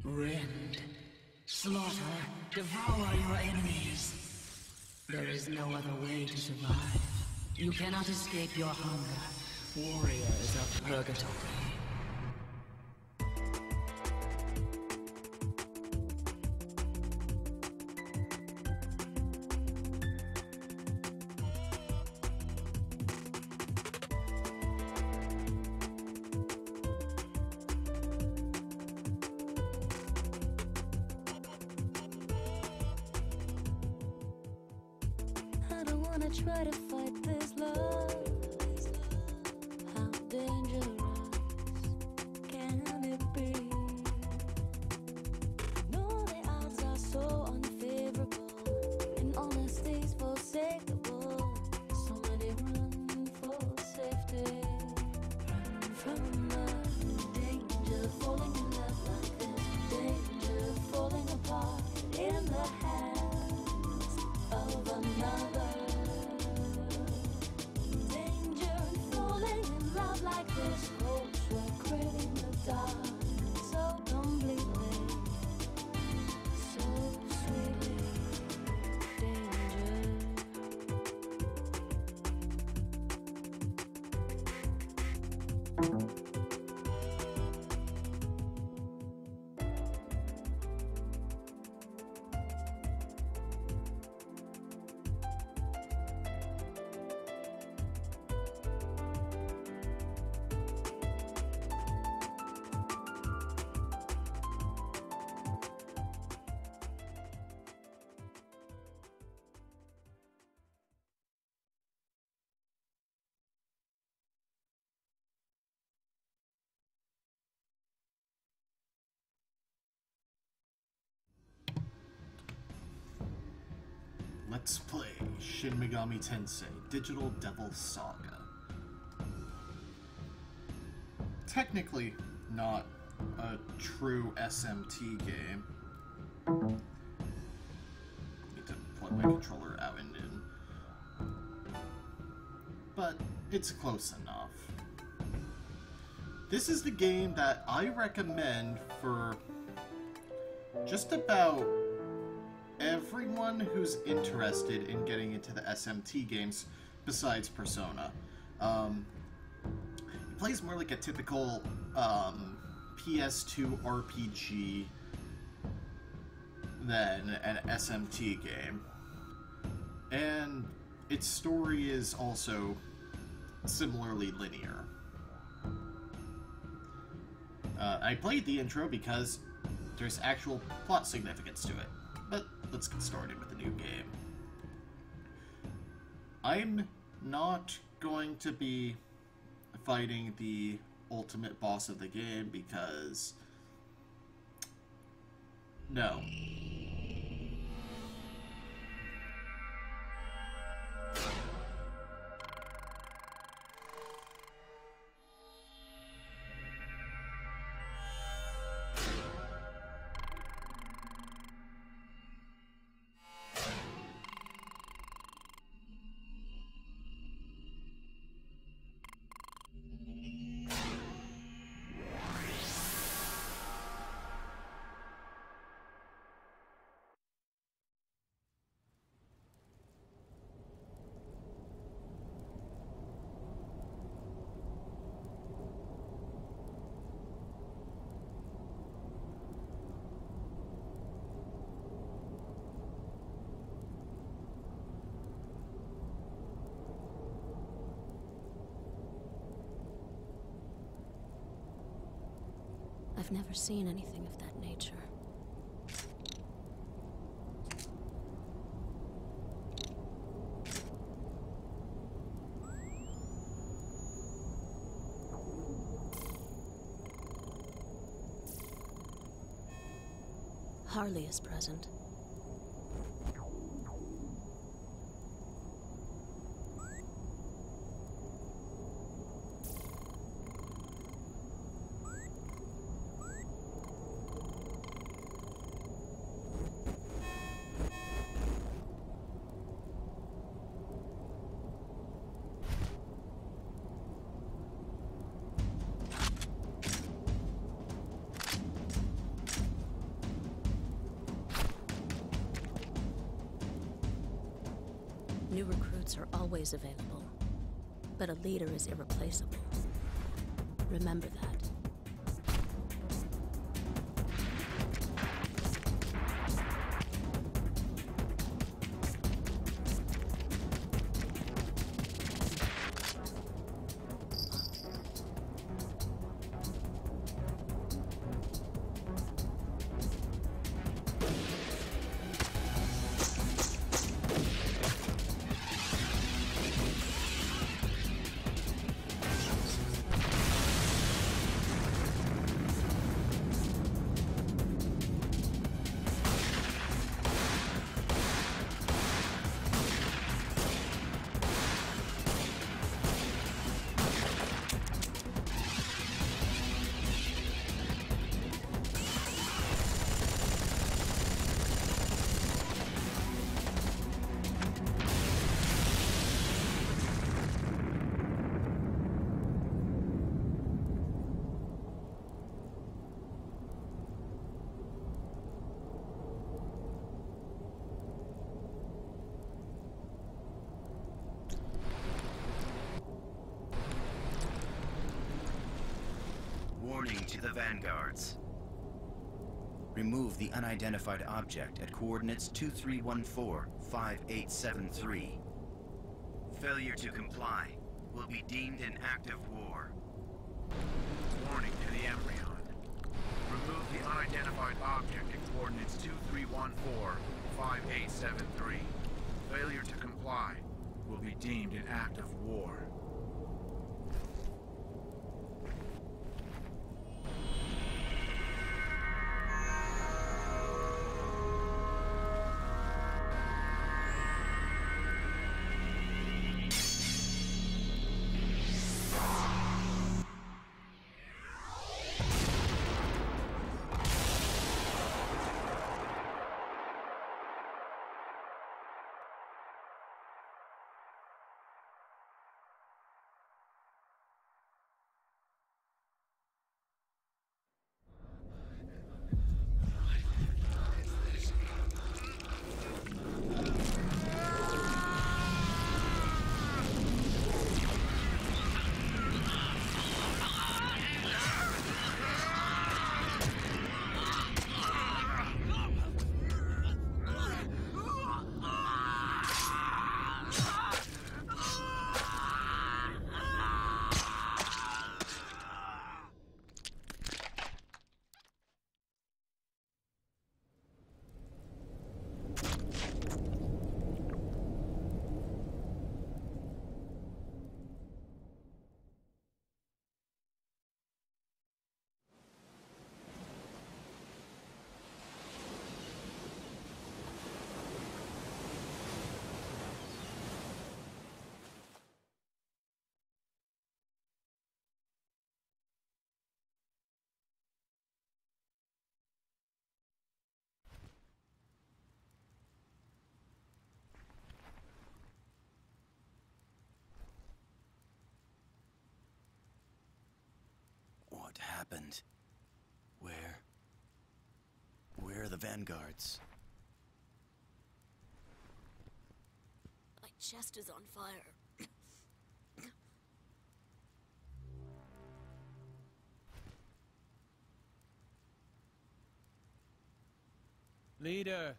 Rend, slaughter, devour your enemies. There is no other way to survive. You cannot escape your hunger. Warriors of Purgatory. Try to fight this love. How dangerous can it be? No, the odds are so unfavorable, and honesty's forsakable. So many run for safety, run from the danger, falling in love like this. Danger, falling apart in the hands of another. Like this, hopes were creating the dark so completely, so sweetly. Danger. Let's play Shin Megami Tensei Digital Devil Saga. Technically not a true SMT game. Need to plug my controller out and in. But it's close enough. This is the game that I recommend for just about everyone who's interested in getting into the SMT games besides Persona. It plays more like a typical PS2 RPG than an SMT game. And its story is also similarly linear. I played the intro because there's actual plot significance to it. But let's get started with the new game. I'm not going to be fighting the ultimate boss of the game because... no. I've never seen anything of that nature. Harley is present. New recruits are always available, but a leader is irreplaceable. Remember that. Warning to the Vanguards. Remove the unidentified object at coordinates 2314-5873. Failure to comply will be deemed an act of war. Warning to the Embryon. Remove the unidentified object at coordinates 2314-5873. Failure to comply will be deemed an act of war. What happened? Where are the Vanguards? My chest is on fire. Leader!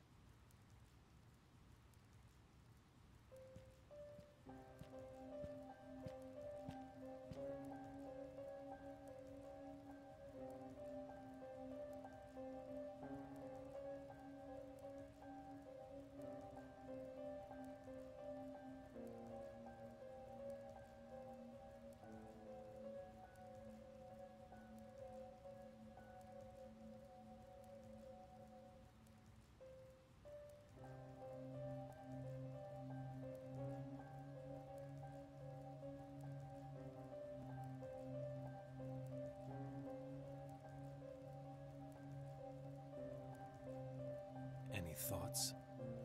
Any thoughts?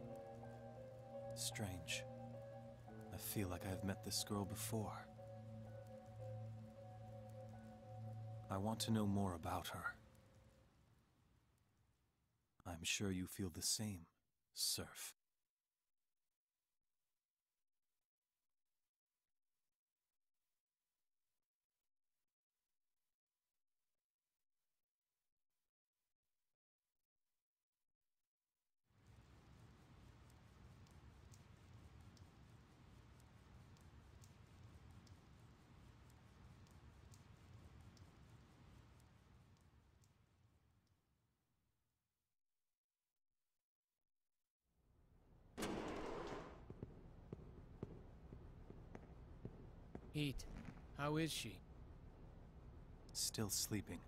Strange. I feel like I've met this girl before. I want to know more about her. I'm sure you feel the same, Surf. Pete, how is she? Still sleeping.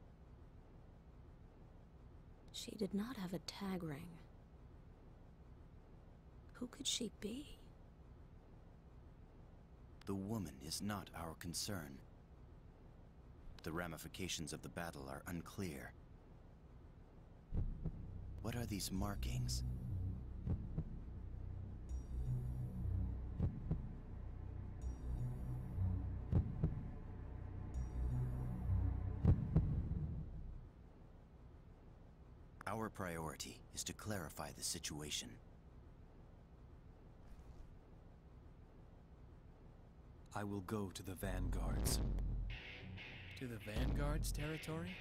She did not have a tag ring. Who could she be? The woman is not our concern. The ramifications of the battle are unclear. What are these markings? Our priority is to clarify the situation. I will go to the Vanguards. To the Vanguard's territory?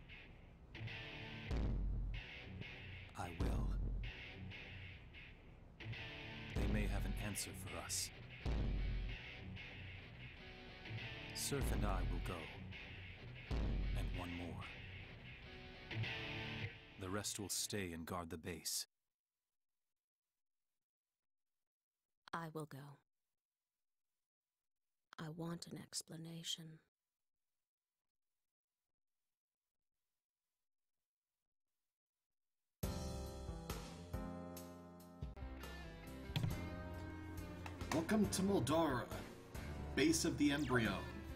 I will. They may have an answer for us. Surf and I will go. And one more. The rest will stay and guard the base. I will go. I want an explanation. Welcome to Moldara, base of the Embryon.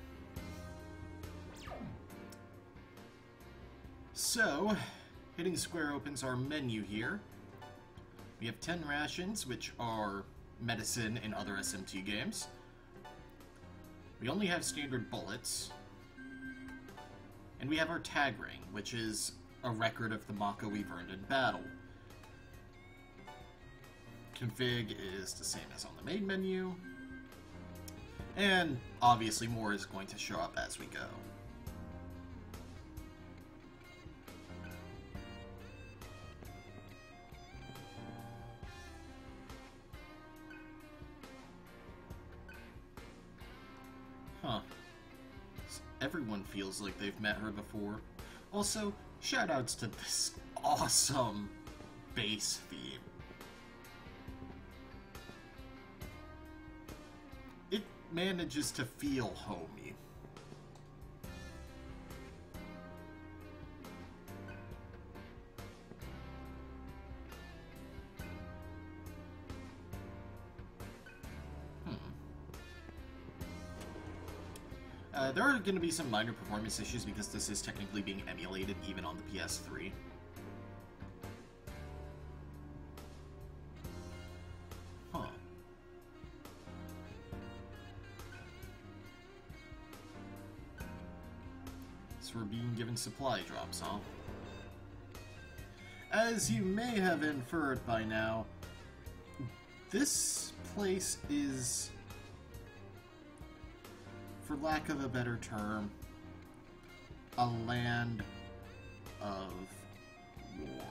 So, hitting square opens our menu here. We have 10 rations, which are medicine in other SMT games. We only have standard bullets. And we have our tag ring, which is a record of the Mako we've earned in battle. Config is the same as on the main menu. And obviously more is going to show up as we go. Huh. Everyone feels like they've met her before. Also, shoutouts to this awesome bass theme. It manages to feel homey. There are going to be some minor performance issues because this is technically being emulated even on the PS3. Huh. So we're being given supply drops, huh? As you may have inferred by now, this place is, for lack of a better term, a land of war.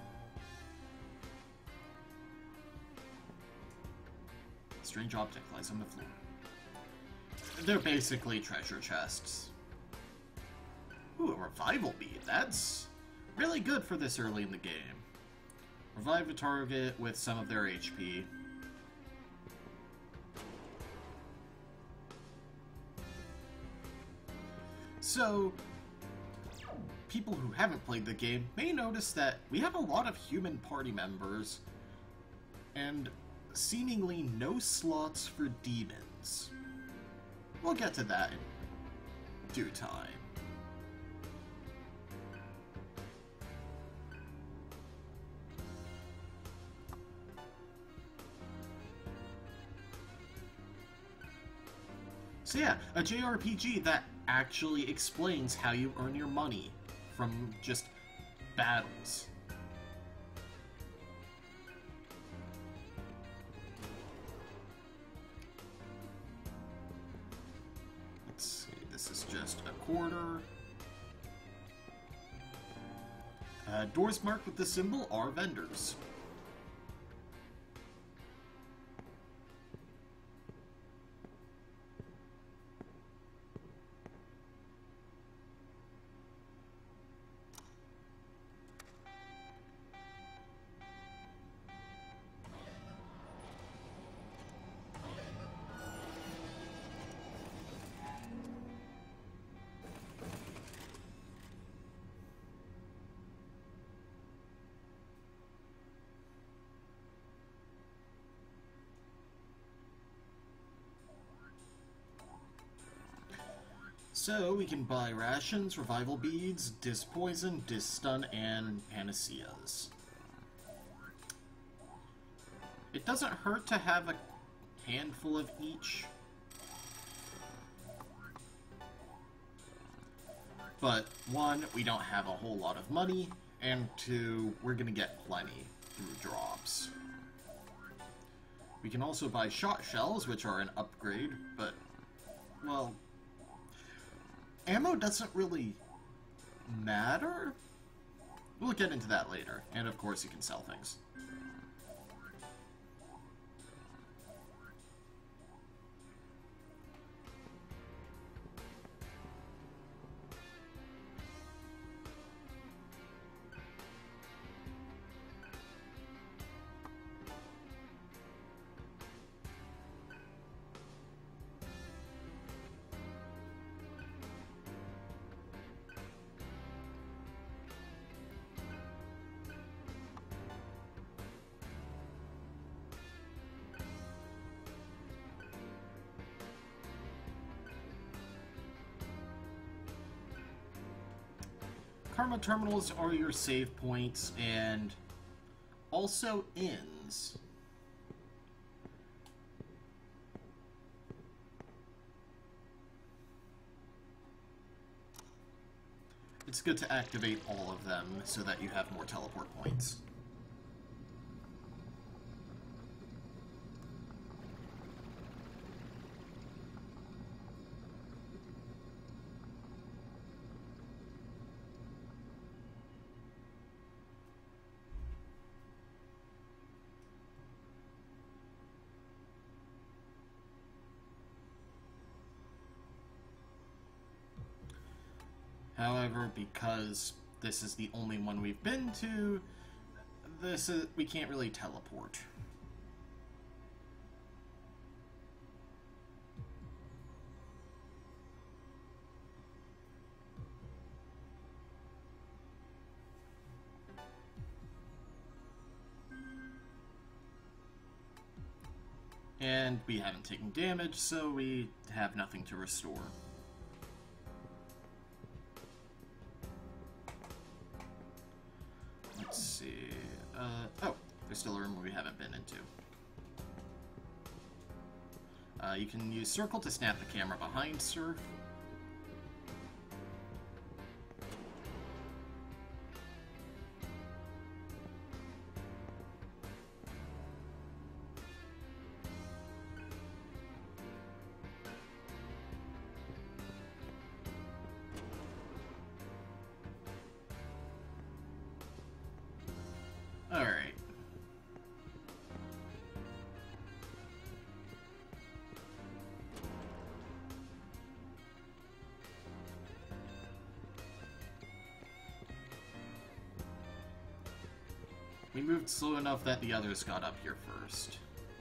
Strange object lies on the floor. They're basically treasure chests. Ooh, a revival bead. That's really good for this early in the game. Revive a target with some of their HP. So, people who haven't played the game may notice that we have a lot of human party members, and seemingly no slots for demons. We'll get to that in due time. So yeah, a JRPG that actually explains how you earn your money from just battles. Let's see, this is just a quarter. Doors marked with the symbol are vendors. So we can buy rations, revival beads, disc poison, disc stun, and panaceas. It doesn't hurt to have a handful of each. But one, we don't have a whole lot of money, and two, we're gonna get plenty through drops. We can also buy shot shells, which are an upgrade, but, well, ammo doesn't really matter. We'll get into that later, and of course you can sell things. Karma terminals are your save points and also inns. It's good to activate all of them so that you have more teleport points. However, because this is the only one we've been to, we can't really teleport. And we haven't taken damage, so we have nothing to restore. Let's see. Oh, there's still a room we haven't been into. You can use circle to snap the camera behind Surf. Alright. We moved slow enough that the others got up here first.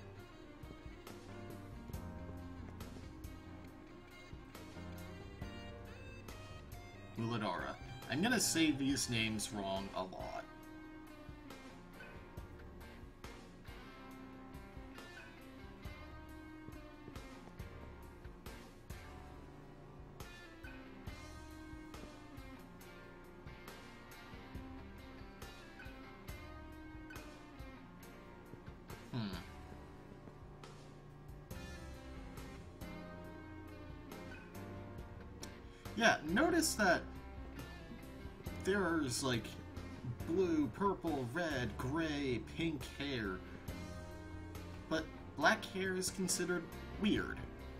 Uladara. I'm gonna say these names wrong a lot. Yeah, notice that there's like blue, purple, red, gray, pink hair, but black hair is considered weird.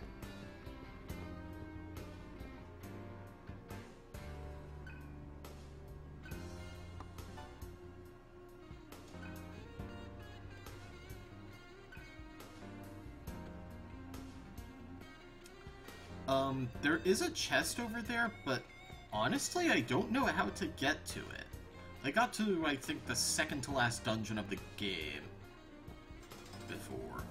There is a chest over there, but honestly, I don't know how to get to it. I got to, I think, the second to last dungeon of the game before.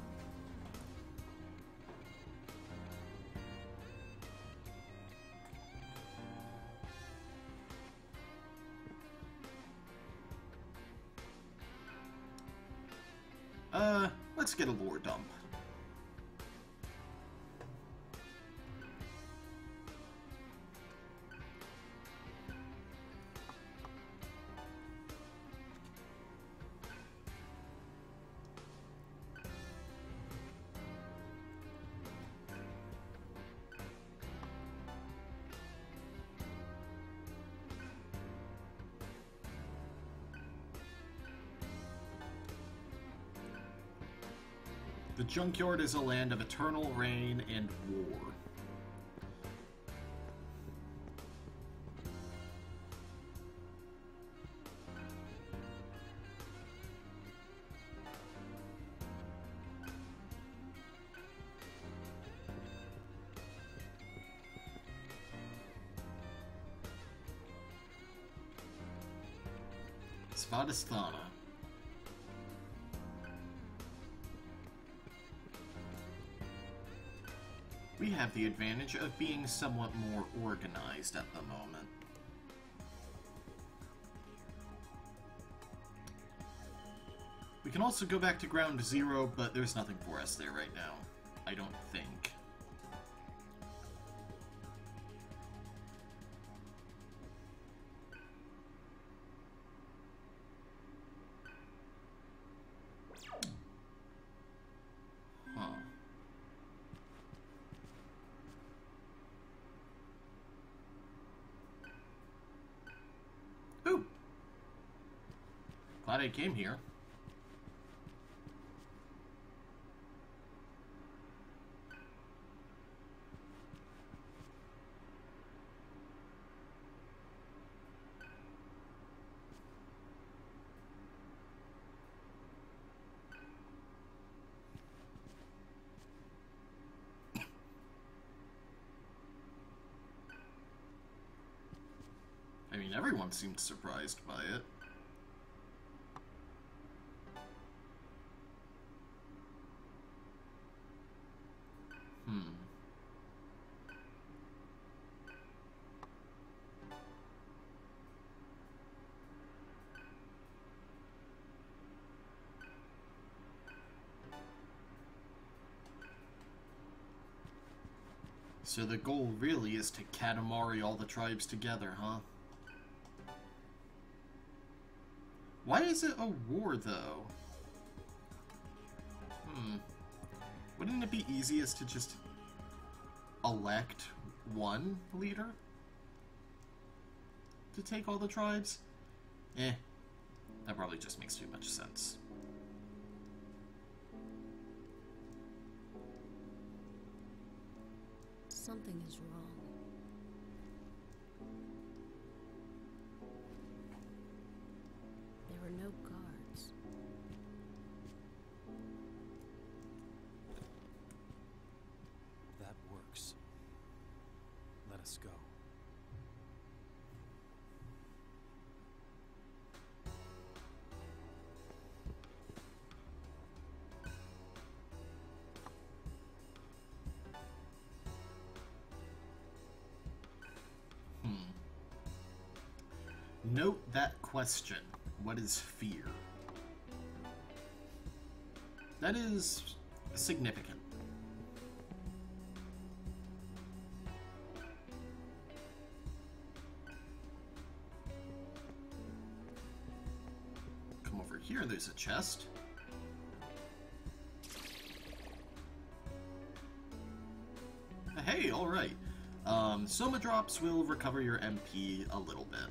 Let's get a lore dump. The Junkyard is a land of eternal rain and war. Svadhisthana. We have the advantage of being somewhat more organized at the moment. We can also go back to ground zero, but there's nothing for us there right now. I don't think. Ooh! Glad I came here. I mean, everyone seemed surprised by it. So the goal really is to Katamari all the tribes together, huh? Why is it a war, though? Wouldn't it be easiest to just elect one leader to take all the tribes? That probably just makes too much sense. Something is wrong. There are no guards. That works. Let us go. Note that question. What is fear? That is significant. Come over here, there's a chest. Hey, alright. Soma drops will recover your MP a little bit.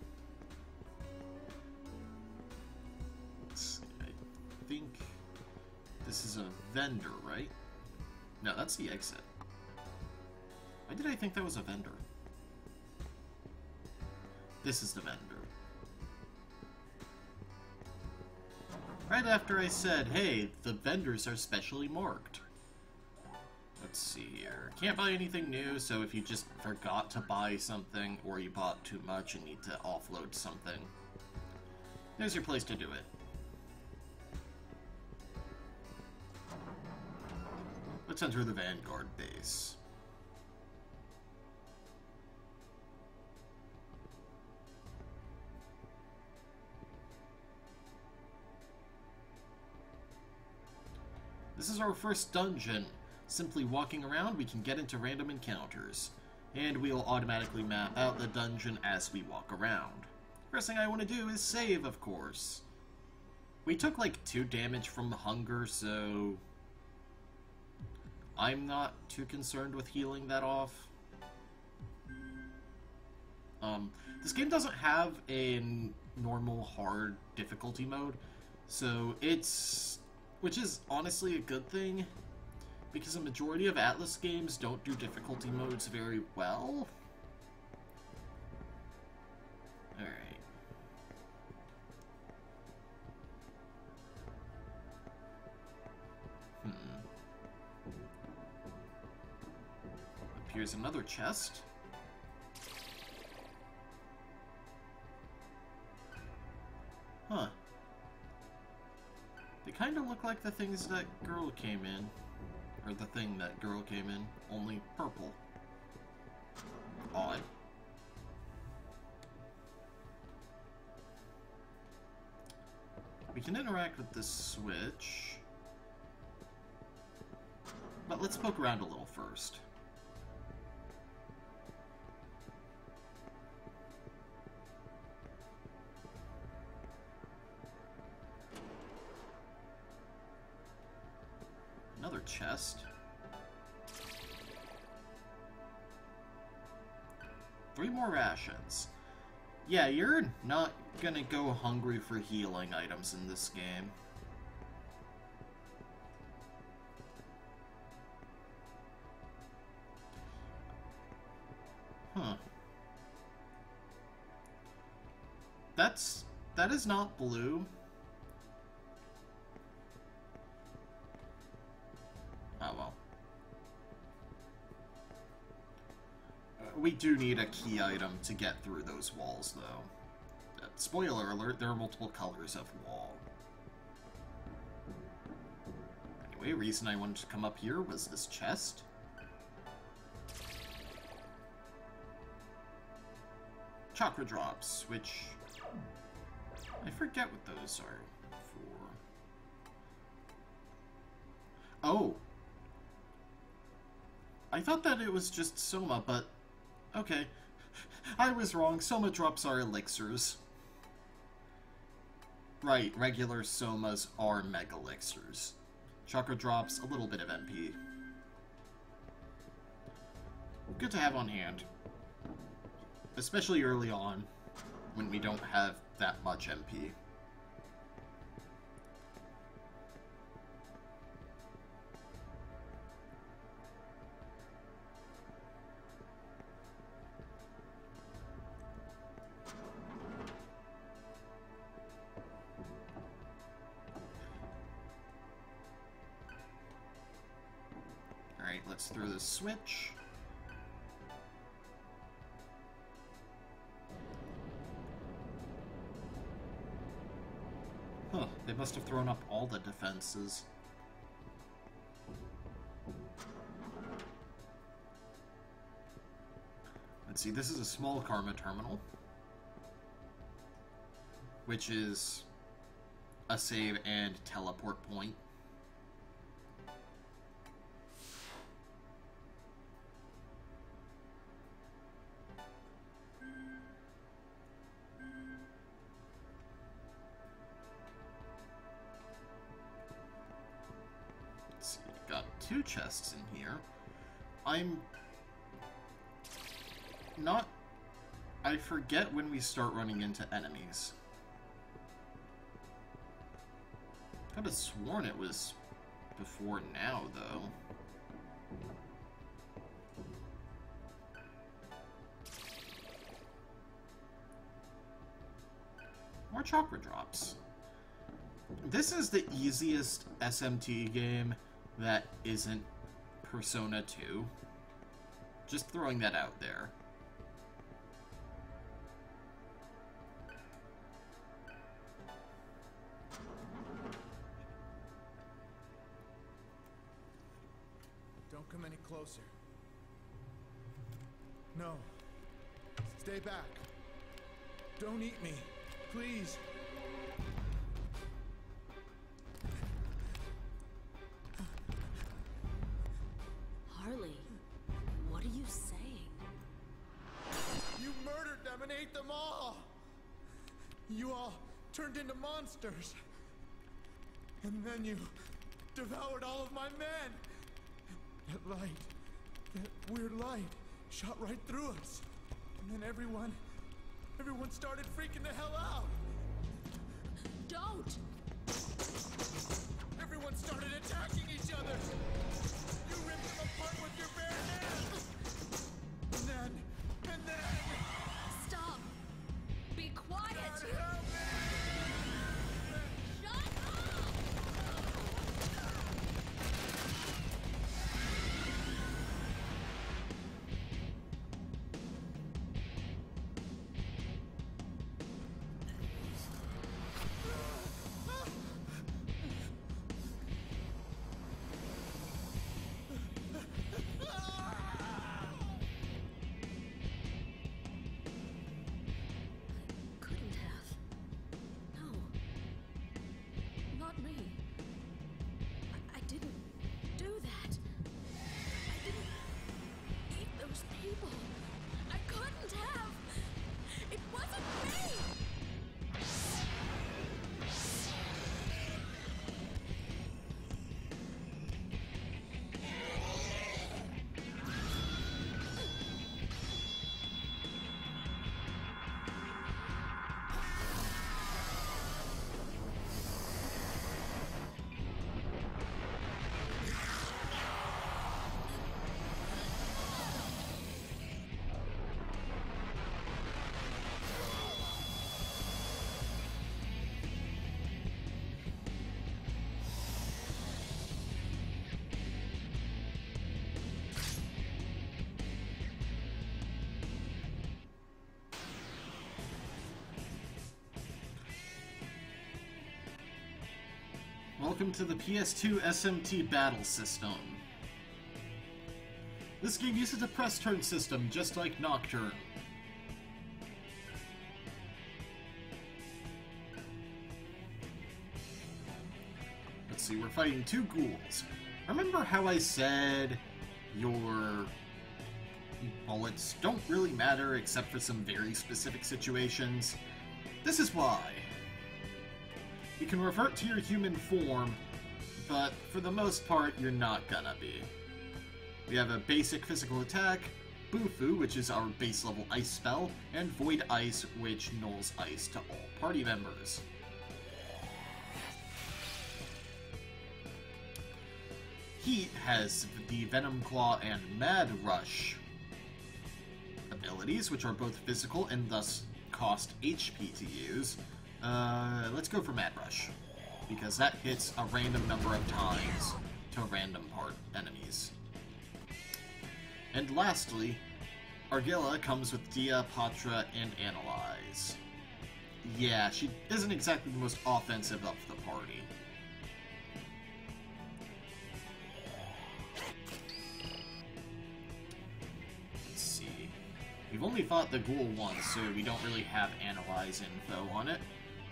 I think this is a vendor, right? No, that's the exit. Why did I think that was a vendor? This is the vendor. Right after I said, hey, the vendors are specially marked. Let's see here. Can't buy anything new, so if you just forgot to buy something, or you bought too much and need to offload something, there's your place to do it. Let's enter the Vanguard base. This is our first dungeon. Simply walking around, we can get into random encounters, and we'll automatically map out the dungeon as we walk around. First thing I want to do is save, of course. We took like 2 damage from the hunger, so I'm not too concerned with healing that off. This game doesn't have a normal hard difficulty mode, so it's Which is honestly a good thing, because a majority of Atlas games don't do difficulty modes very well. Alright. Here's another chest. Huh. They kind of look like the things that girl came in. Or the thing that girl came in, only purple. Odd. We can interact with this switch. But let's poke around a little first. Another chest. 3 more rations. Yeah, you're not gonna go hungry for healing items in this game. Huh. That is not blue. Oh well. We do need a key item to get through those walls, though. Spoiler alert, there are multiple colors of wall. Anyway, reason I wanted to come up here was this chest. Chakra drops, which I forget what those are for. Oh! I thought that it was just Soma, but okay. I was wrong. Soma drops are elixirs. Right, regular Somas are mega elixirs. Chakra drops, a little bit of MP. Good to have on hand. Especially early on, when we don't have that much MP. Alright, let's throw the switch. Huh, they must have thrown up all the defenses. Let's see, this is a small Karma terminal, which is a save and teleport point. Got 2 chests in here. I'm not... I forget when we start running into enemies. Could have sworn it was before now, though. More chakra drops. This is the easiest SMT game that isn't Persona 2. Just throwing that out there. Don't come any closer. No. Stay back. Don't eat me. Please. Harley, what are you saying? You murdered them and ate them all! You all turned into monsters. And then you devoured all of my men! That light, that weird light, shot right through us. And then everyone started freaking the hell out! Don't! Everyone everyone started attacking each other. You ripped them apart with your bare hands. And then... Stop! Be quiet! Dad, help me! Shut up! Couldn't have. No. Not me. I didn't do that. I didn't eat those people. I couldn't have. It wasn't me. Welcome to the PS2 SMT battle system. This game uses a press turn system, just like Nocturne. Let's see, we're fighting two ghouls. Remember how I said your bullets don't really matter except for some very specific situations? This is why. You can revert to your human form, but for the most part, you're not gonna be. We have a basic physical attack, Bufu, which is our base level ice spell, and Void Ice, which nulls ice to all party members. Heat has the Venom Claw and Mad Rush abilities, which are both physical and thus cost HP to use. Let's go for Mad Rush, because that hits a random number of times to random part enemies. And lastly, Argilla comes with Dia, Patra, and Analyze. Yeah, she isn't exactly the most offensive of the party. Let's see. We've only fought the ghoul once, so we don't really have Analyze info on it.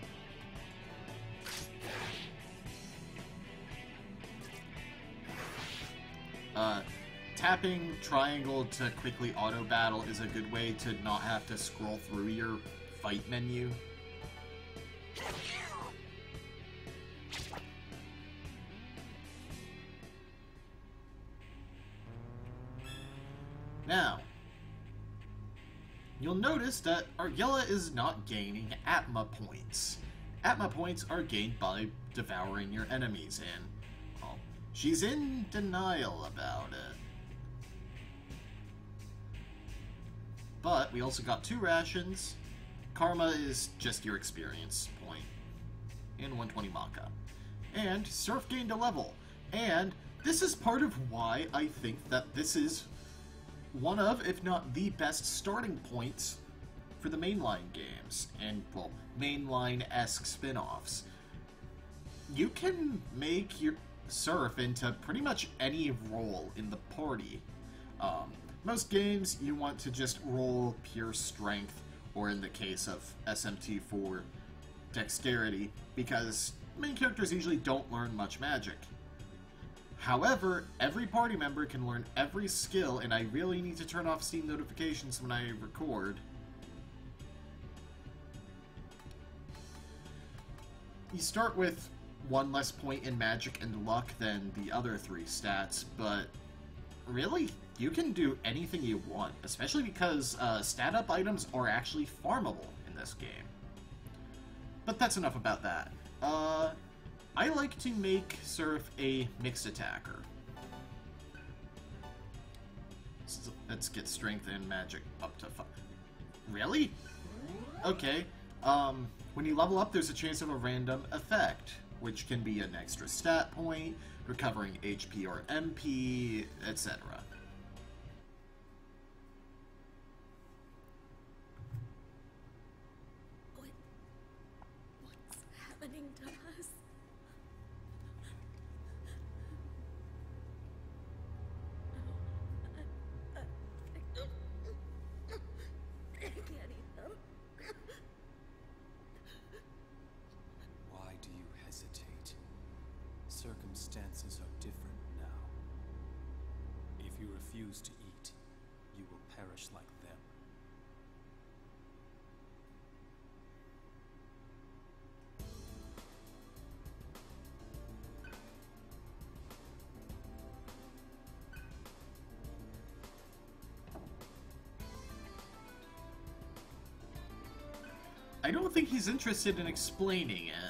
Tapping triangle to quickly auto-battle is a good way to not have to scroll through your fight menu. Now, you'll notice that Argilla is not gaining Atma points. Atma points are gained by devouring your enemies, and well, she's in denial about it. But we also got 2 rations. Karma is just your experience point. And 120 Maka. And Surf gained a level. And this is part of why I think that this is one of, if not the best starting points for the mainline games. And, well, mainline-esque spin-offs. You can make your Surf into pretty much any role in the party. Most games, you want to just roll pure strength, or in the case of SMT4, dexterity, because main characters usually don't learn much magic. However, every party member can learn every skill, and I really need to turn off Steam notifications when I record. You start with 1 less point in magic and luck than the other 3 stats, but really, you can do anything you want, especially because stat-up items are actually farmable in this game. But that's enough about that. I like to make Surf a mixed attacker. So let's get strength and magic up to 5. Really? Okay. When you level up, there's a chance of a random effect, which can be an extra stat point, recovering HP or MP, etc. What's happening to us? I can't eat them. Why do you hesitate? Circumstances are different now. If you refuse to eat, you will perish like them. I don't think he's interested in explaining it.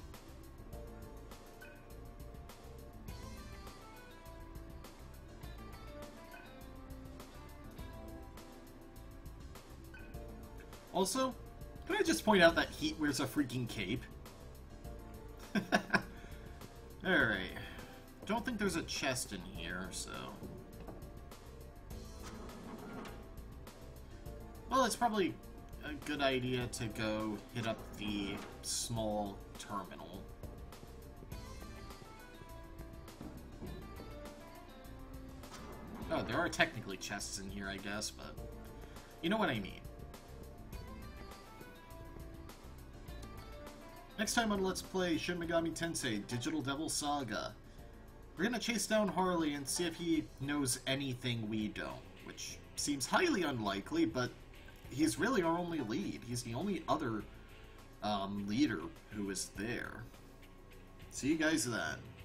Also, can I just point out that Heat wears a freaking cape? Alright. Don't think there's a chest in here, so... Well, it's probably a good idea to go hit up the small terminal. Oh, there are technically chests in here, I guess, but... You know what I mean. Next time on Let's Play Shin Megami Tensei Digital Devil Saga, we're gonna chase down Harley and see if he knows anything we don't, which seems highly unlikely, but he's really our only lead. He's the only other leader who is there. See you guys then.